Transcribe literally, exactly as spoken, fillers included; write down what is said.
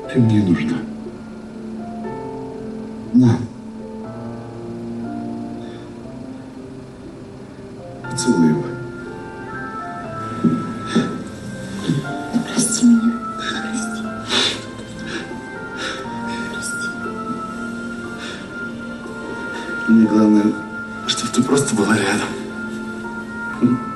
Ты мне нужна. На. Поцелуй его. Прости меня. Прости. Прости. Мне главное, чтобы ты просто была рядом.